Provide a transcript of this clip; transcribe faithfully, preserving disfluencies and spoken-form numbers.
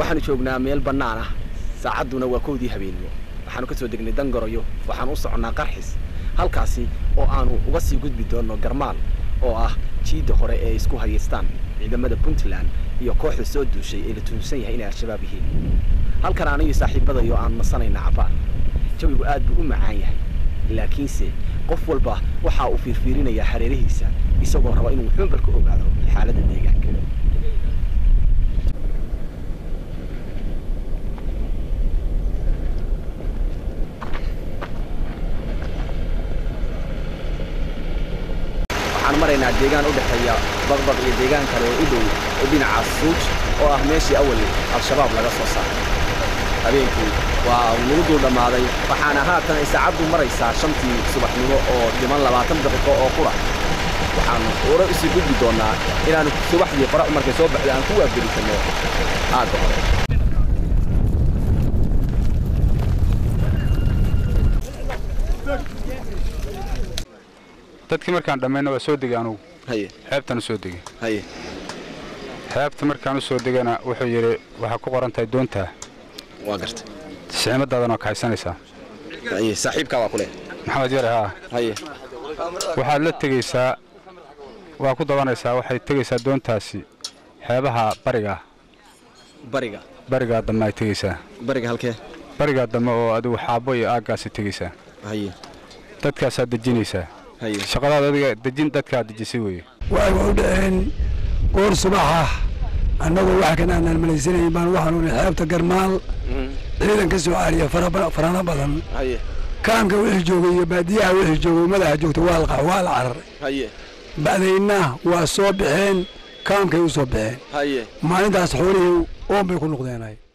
waxaan joognaa meel bannaan ah saacaduna waa koodii habeenimo waxaan ka soo degnay Dangoroyo waxaan u soconaa Qarxis halkaasi oo aanu uga sii gudbi doono Garmaal oo ah jiida hore ee isku hayeystaan ciidamada Puntland iyo kooxda soo duushay ee la tuunsan yahay inay al-shabaab yihiin halkan aniga saaxiibadayo aan masanayna cabaar jawigu aad buu u macaan yahay laakiinse qof walba waxa uu fiirfiirinaya hareerihiisa isagoo raba inuu xubin barka ogaado xaaladda deegaanka waxaan maraynaa deegaan u dhaxeeya baqbaq iyo deegaan kale oo u dhow oo dhinaca Suuj oo ah meeshii awal al-shabaab laga soo saaray habeenkii waa lagu dul dhamaaday waxaana haatan ay saacadu maraysaa shantii subaxnimo oo dhiman labaatan daqiiqo oo qura waxaan hore isu gudbi doonaa inaan subaxdii qorax markay soo baxdo aan ku waabgelisano aad hore dadkii markaan dhameeyna waa soo degay anugu haye xeebtan soo degay haye xeebta markaan soo degana wuxuu yiri waxa ku qoran tahay doonta waa gartay sicimadaadana ka haysanaysaa haye saaxiibka waa kule maxamed yare ha haye waxaad la tegaysaa waa ku dabanaysaa waxay tegaysaa doontaasi xeebaha bariga bariga bariga dama ay tegaysaa bariga halkee bariga dama oo adigu xaabo iyo aagaasi tegaysaa haye dadkaas aad dejinaysaa haye shaqadaada adiga dejin dadka aad dejisay weeye way u dheen goor subaxa annagu wax kana aan malaysanay baan waxaan u xeebta Garmaal ciidan ka soo caariya farana badan haye kaanka wixii joogay iyo baadiyaha wixii joogay madaxa joogto waa la waa la carar haye baadayna waa soo bixeen kaankay u soo bixeen haye maalintaas xoolihii oo bay ku noqdeenay